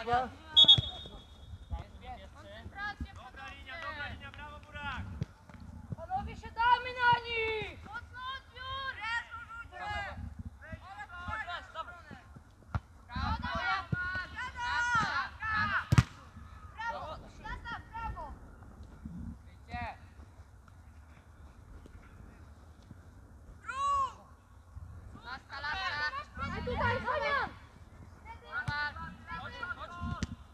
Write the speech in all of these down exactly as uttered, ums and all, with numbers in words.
Dobra. Dobra linia, dobra linia, brawo Burak! Panowie, siadamy na nich! Mocno odbiór! Resno rzucie! Brawo! Zastaw, brawo! A tutaj, Fabian! Chodź, chodź, chodź!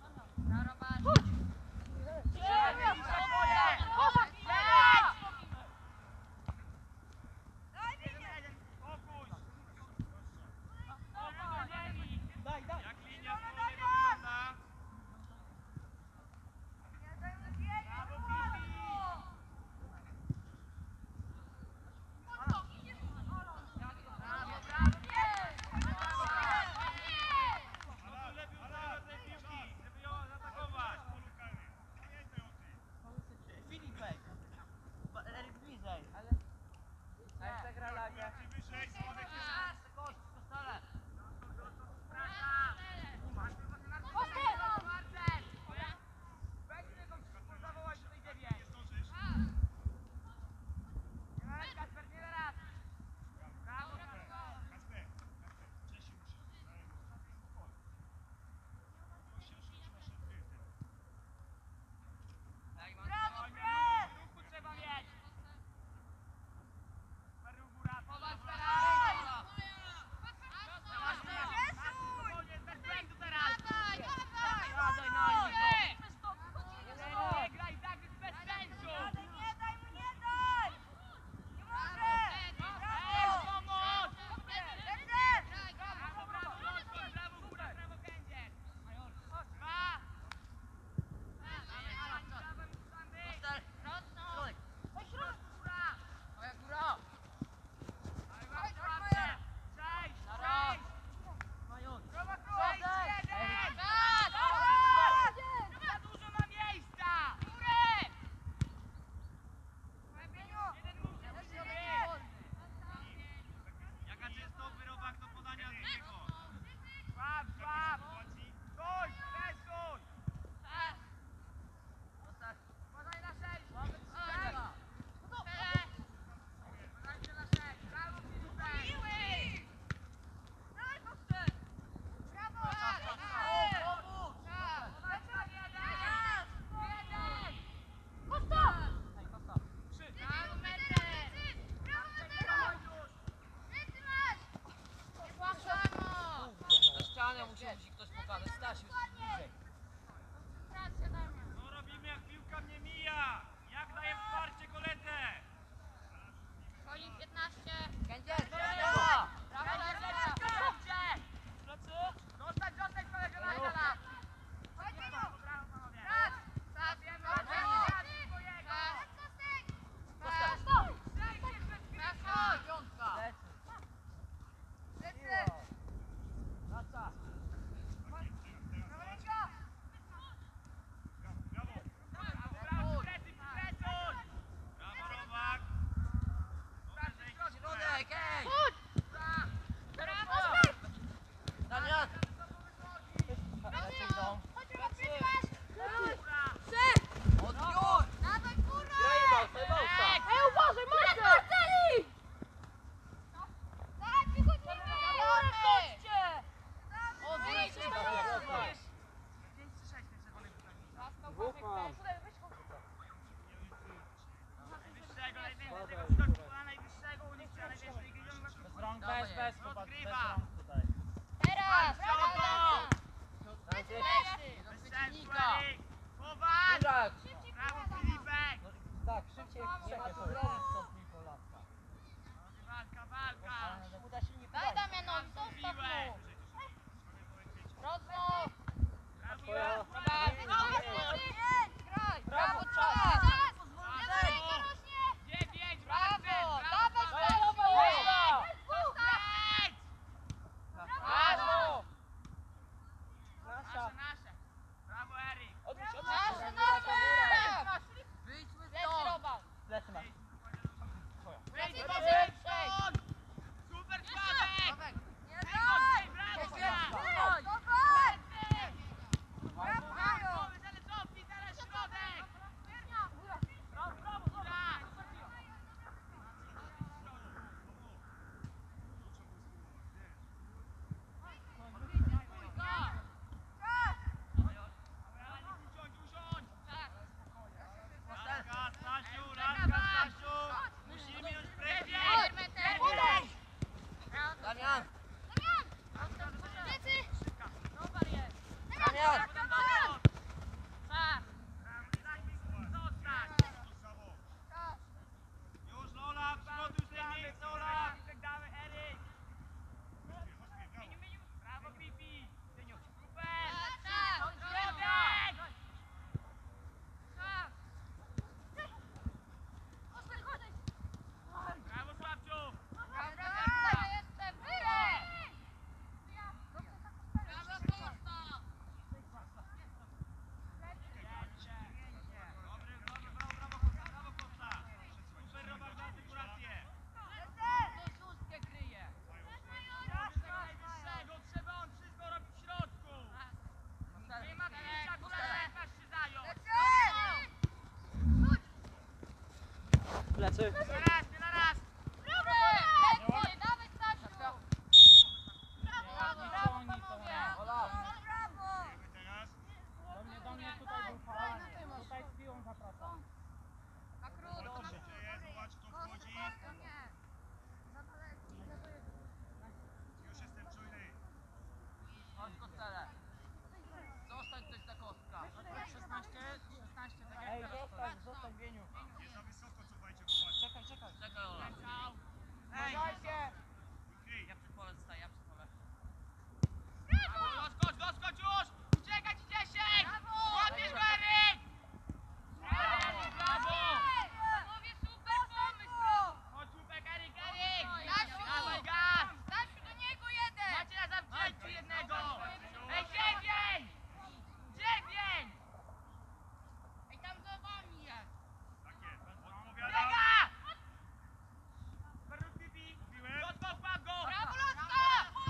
Plecy. Nie na raz, nie na raz! Dawaj, dawaj, Stasiu! Brawo, brawo, panowie! Brawo! teraz. Do mnie, do mnie tutaj był faulnie. Tutaj z piłą zapraszam. Na krótko, na Co się dzieje? Zobacz, kto wchodzi. nie. Za daleko, za daleko. Już jestem czujny. Chodź Kostele. Zostań ktoś za kostka. szesnaście, szesnaście, tak Ej, jak teraz. zostań, zostań Wieniu. Nie za wysoko, cofajcie, chłopaki. Czekaj, czekaj. Czekaj Ola. Ej, Okej. Ja przy pole staję, ja przy pole. Skocz, skocz, skocz, skocz już! Uciekać ci dziesięć! Łapiesz go, Eryk! Brawo! Panowie, super pomysł! Chodź, łupek, Eryk, Eryk! Stasiu! Dawaj gaz! Stasiu, do niego jeden! Macie na zamknięciu jednego! Ej, dziewięć! Dziewięć! Ej, tam za wami jest! Tak jest, odpowiadam. Biega! Berlut Bibi! Skocz, skocz, go! Brawo, Lotka!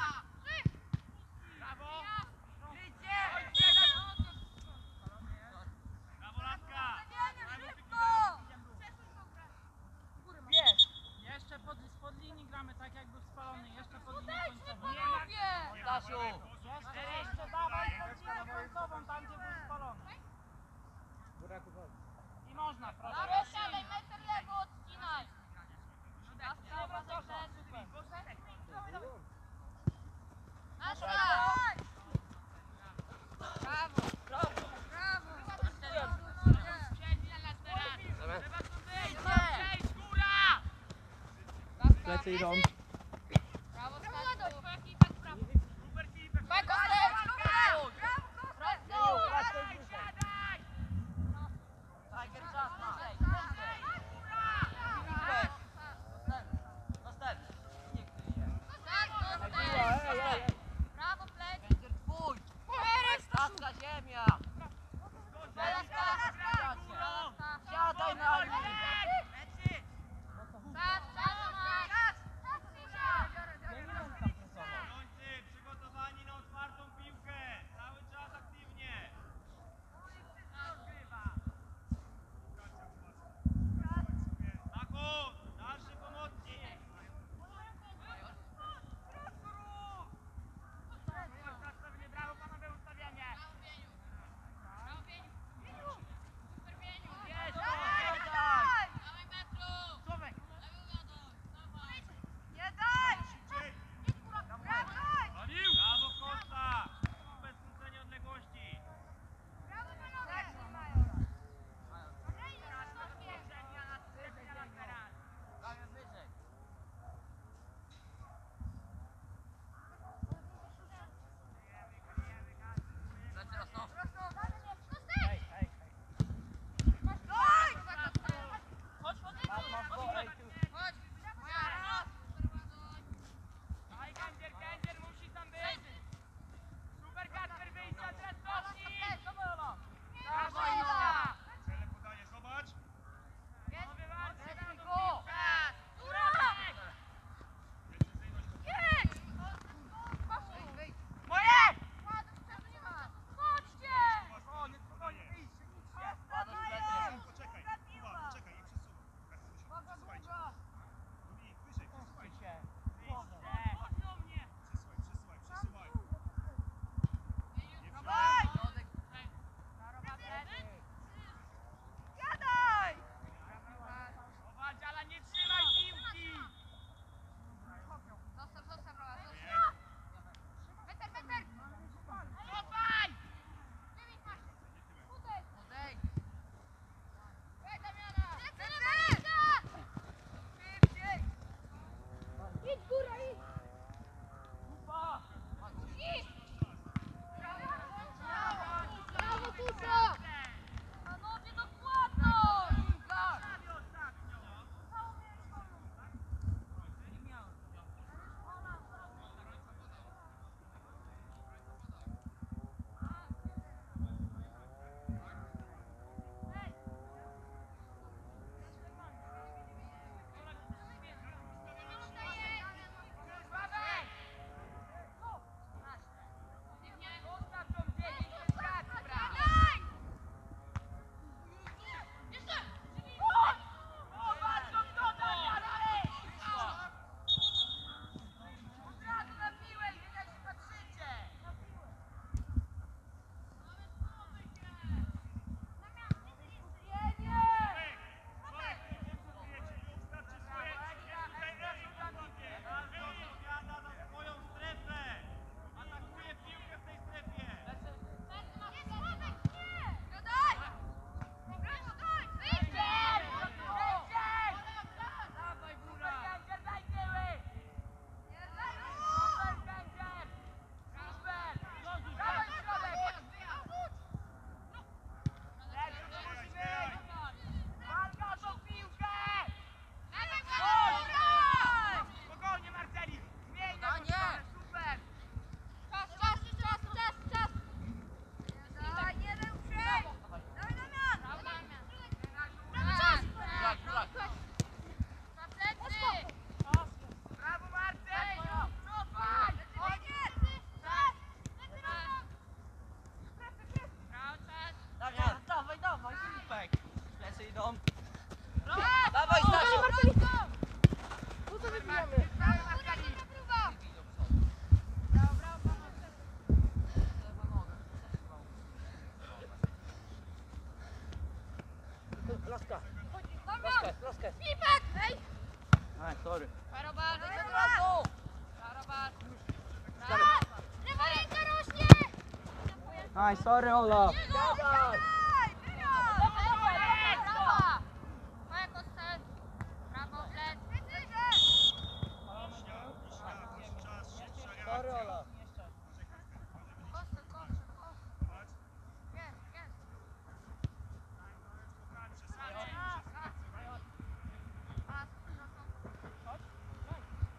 Brawo! Wyjdzie! Brawo, Laska! wiesz, jeszcze pod, spod linii gramy tak jak był spalony, jeszcze pod linię końcową. Stasiu! Jeszcze, jeszcze dawaj pod linię końcową, tam gdzie był spalony. Buraku, chodź. I można, proszę. Brawo, siadaj, metr lewo odcinaj! Dobra, dobra, super. Nasza! Brawo! Brawo! Brawo! Trzeba tu wyjść! Przejdź, góra! Plecy idą. Brawo, Stasiu! Super Filipek! Dawaj, Kostek! Brawo, Kostek! Siadaj, siadaj! Tiger czas, niżej, niżej. Następ. Nie kryj się. Ej, ej, ej. Brawo, plec! Będzie twój. Laska ziemia. Siadaj na nim. Końcy, przygotowani na otwartą piłkę! Cały czas aktywnie! Taku, dalszy pomocnik! Brawo, panowie, ustawianie! Jest, siadaj. Aj, sorry Olaf. Siadaj! Brawa! Moja kostel. Brawo, plec. Sorry Olaf. Jeszcze. Kostel, kostel, kostel. Jest, jest. Pas, Chodź. Graj.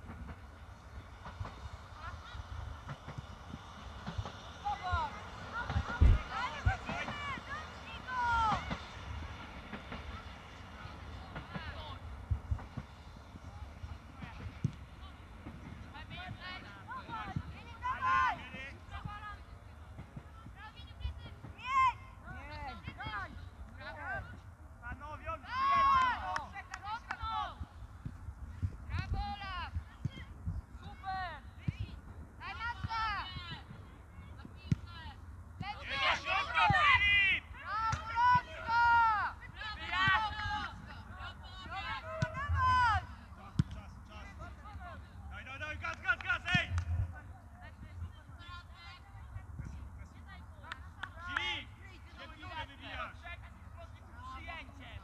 Panowie, odbijecie! Brawo, Olaf. Super! Daj masa. Plec, Jedzie środka, Filip! brawo, Rosko. Daj, daj, daj, gaz, gaz, gaz, ej! Filip! Nie piłkę wybijasz! Przyjęciem.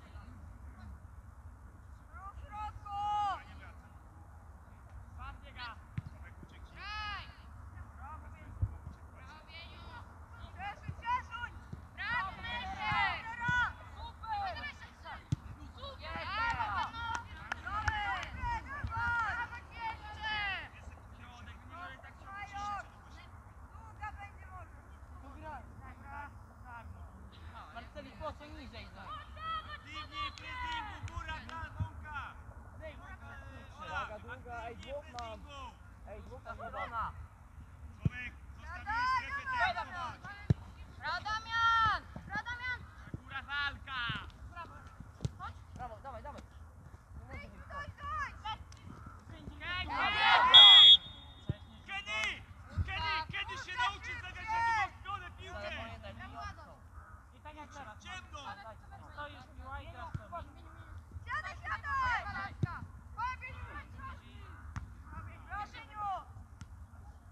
Pas biega. Graj. Brawo, Bieniu. Cieszuj, cieszuj. Brawo, Messi. Super. Super. Brawo, panowie. Brawo, jeszcze. Marceli, po co niżej znajdź? Divni, pressingu, góra, gaz, łąka! Uwaga, długa, ej, dwóch mam. Ej, dwóch mam chyba. Ona! Człowiek, zostawiłeś strefę tempo! Brawo, Damian. Brawo, Damian. Góra, walka! Brawo, dawaj, dawaj! Kenny! Kenny! Kiedy się nauczysz zagrać na drugą stronę piłkę? Telefonie daj mi odstąp. I tak jak teraz. Ciemno! Stoisz piła i grasz to. Siadaj, siadaj. Laska. Twoja Bieniu. Proszę, Niu.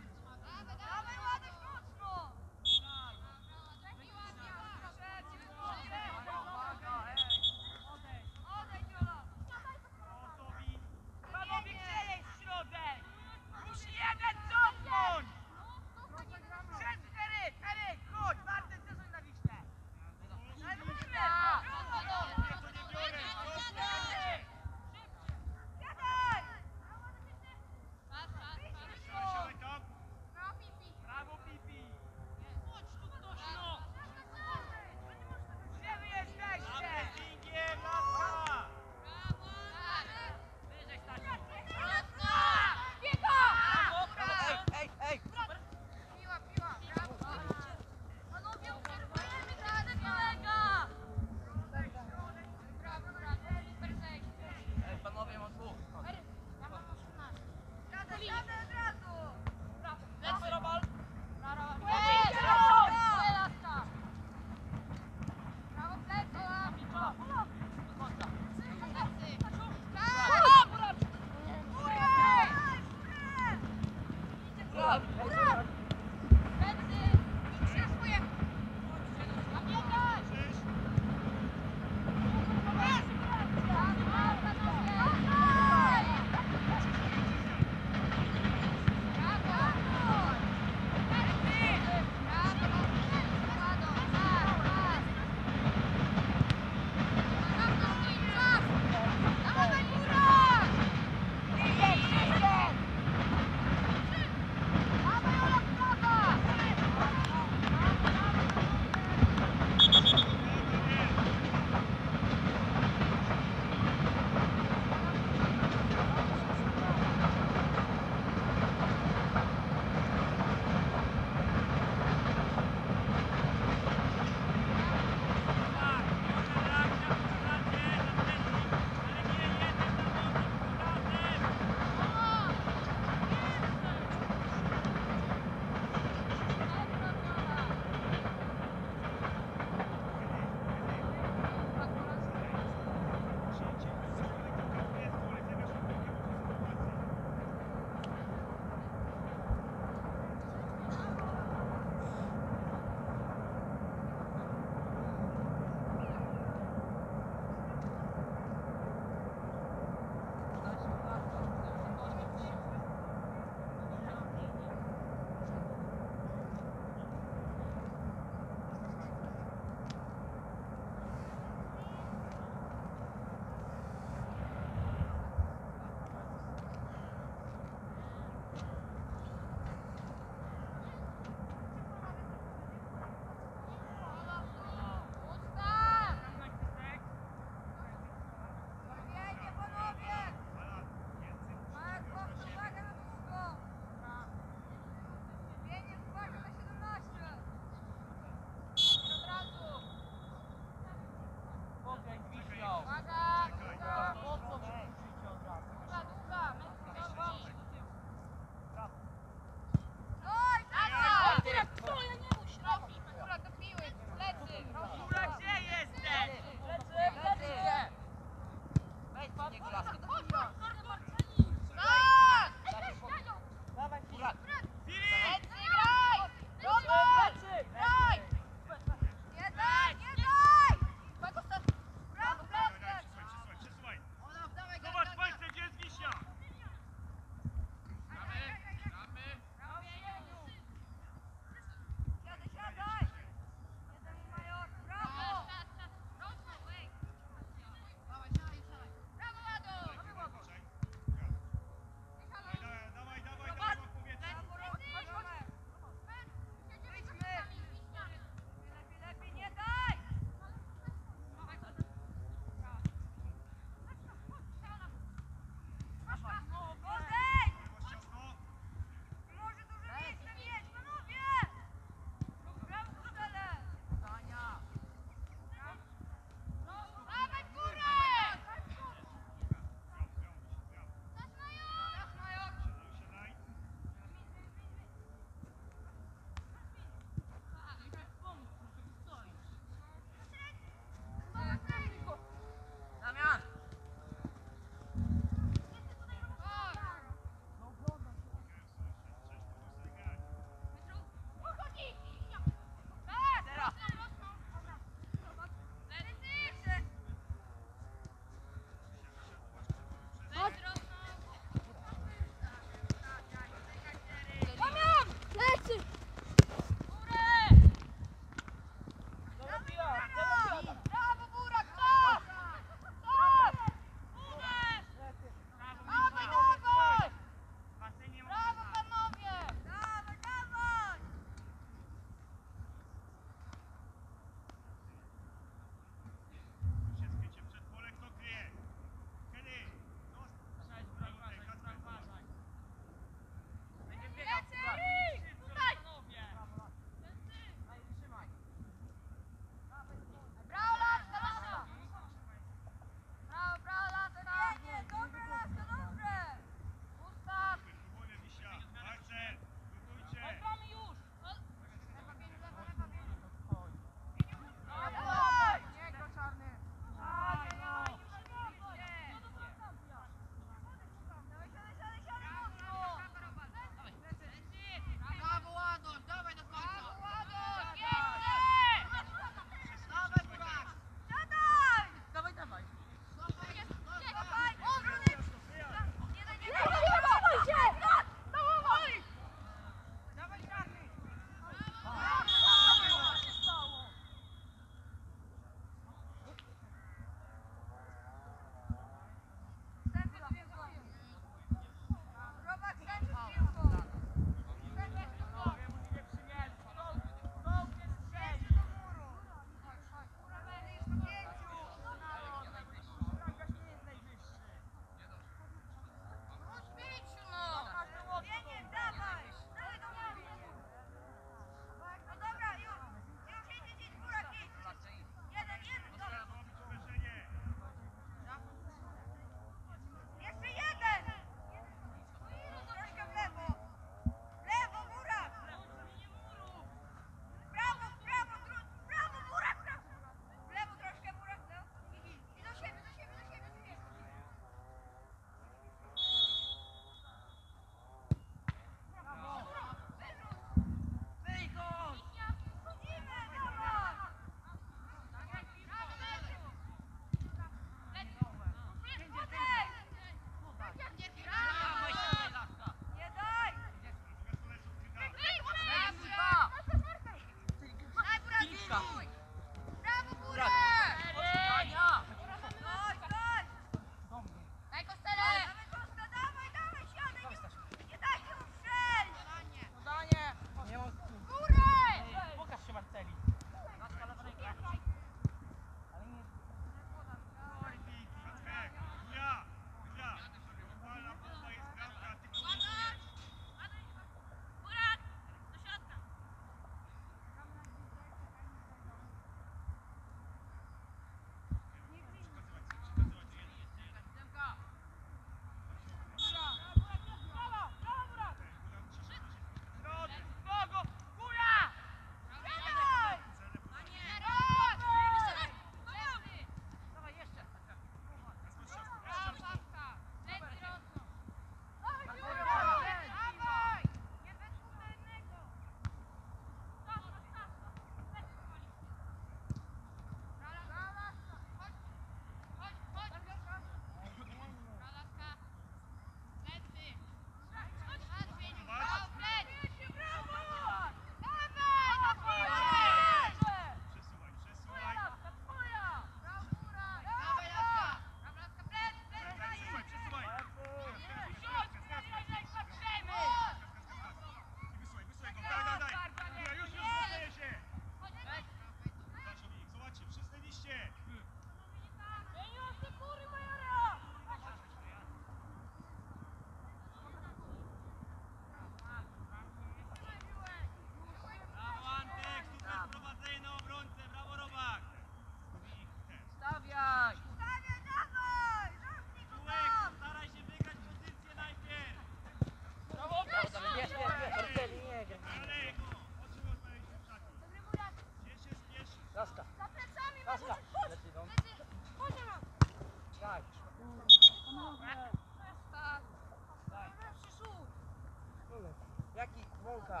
środka.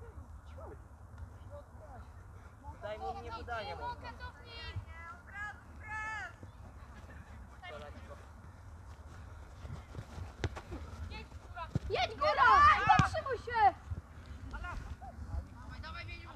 Daj mu nie podania mu. Mąkę cofnij! Jedź góra! Zatrzymuj się! Dawaj, dawaj, Mieniu!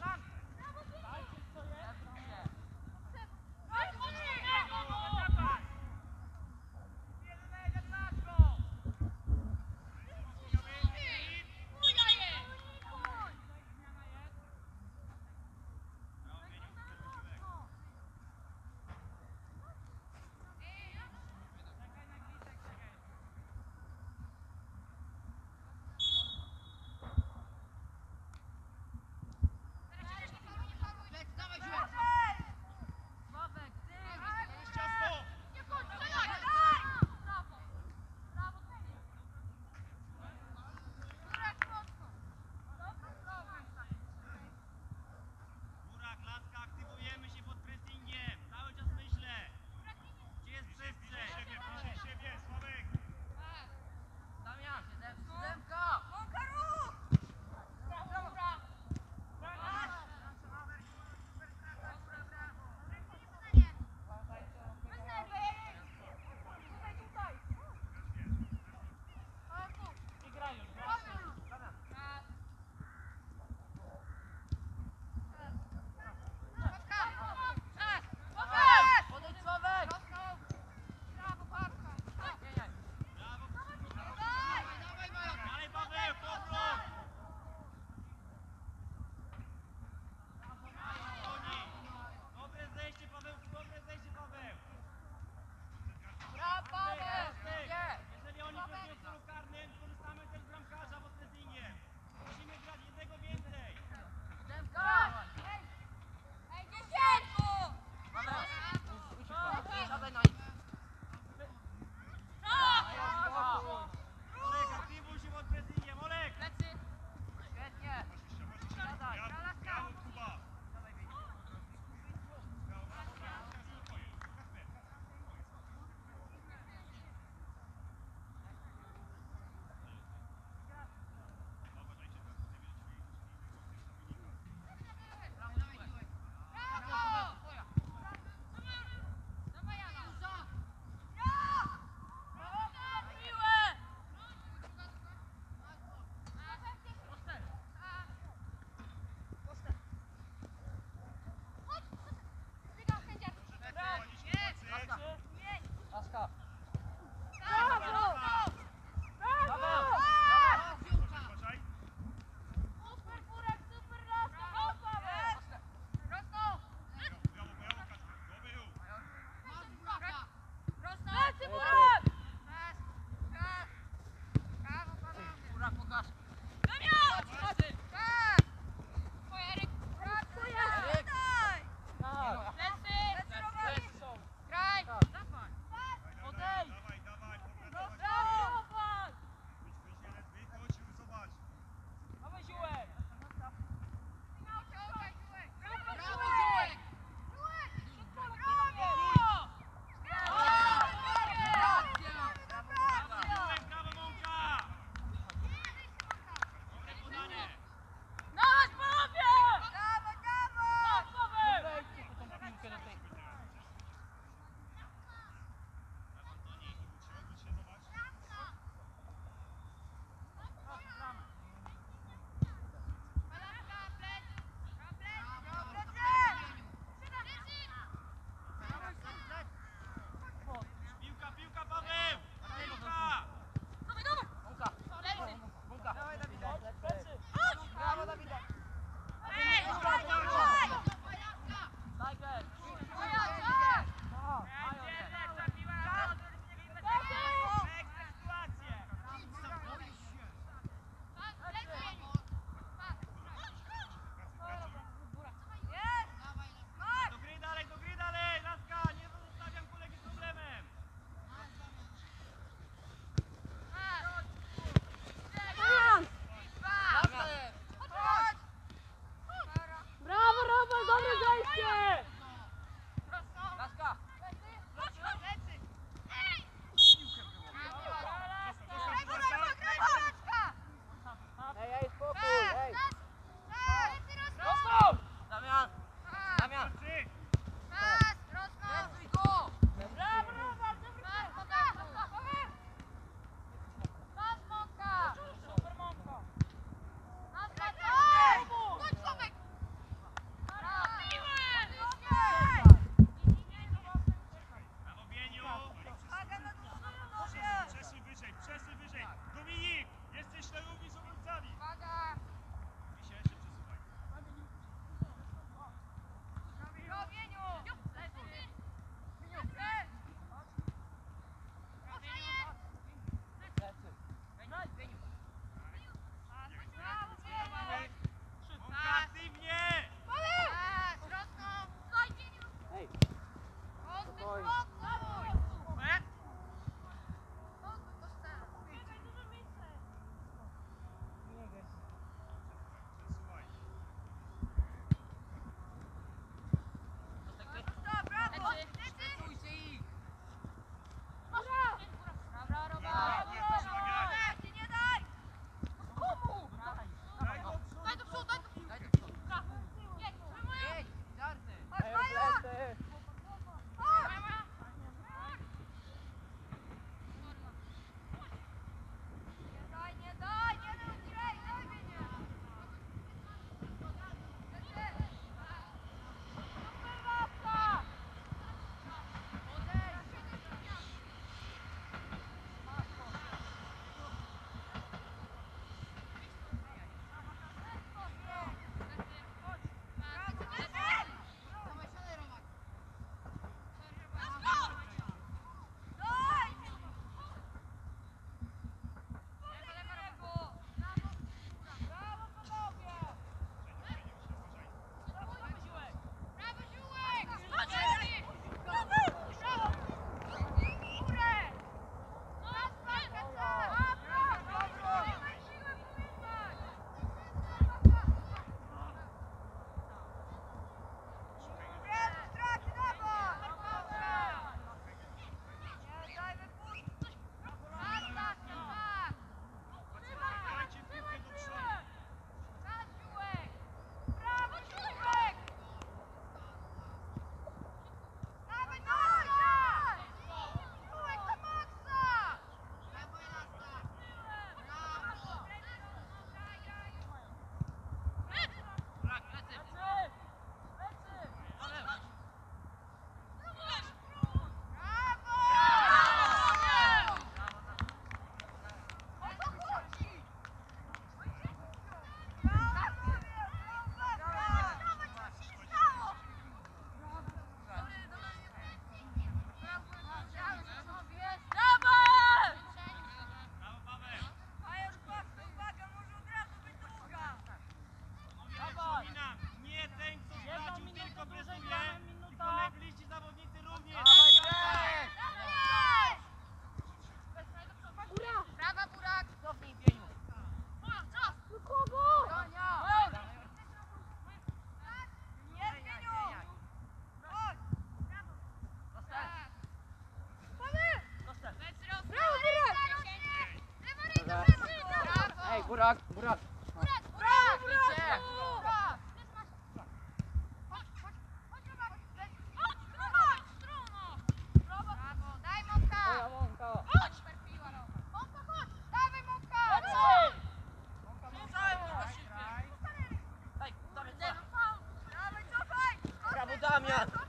Burak, Burak. Burak, Burak! Idzie. Burak! Chodź, chodź, chodź, Robak. Chodź, chodź, struno. Brawo, daj Mąka. Moja Monka. Chodź, perpiła, Robak. Mąka, chodź, dawaj Mąka. Lecę. Graj. Daj, dawaj, Dawaj, cofaj. brawo Damian.